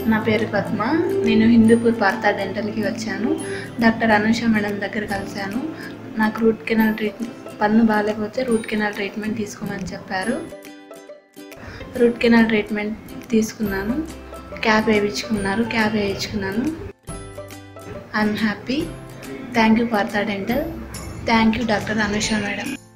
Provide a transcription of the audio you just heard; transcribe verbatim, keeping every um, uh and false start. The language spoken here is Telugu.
నా పేరు పద్మ. నేను హిందూపూర్ పార్థా డెంటల్కి వచ్చాను. డాక్టర్ అనుష మేడం దగ్గర కలిశాను. నాకు రూట్ కెనాల్ ట్రీట్మెంట్, పన్ను బాగాలేకపోతే రూట్ కెనాల్ ట్రీట్మెంట్ తీసుకోమని చెప్పారు. రూట్ కెనాల్ ట్రీట్మెంట్ తీసుకున్నాను. క్యాప్ వేయించుకున్నారు క్యాప్ వేయించుకున్నాను I'm happy. Thank you Partha dental. Thank you doctor Anusha madam.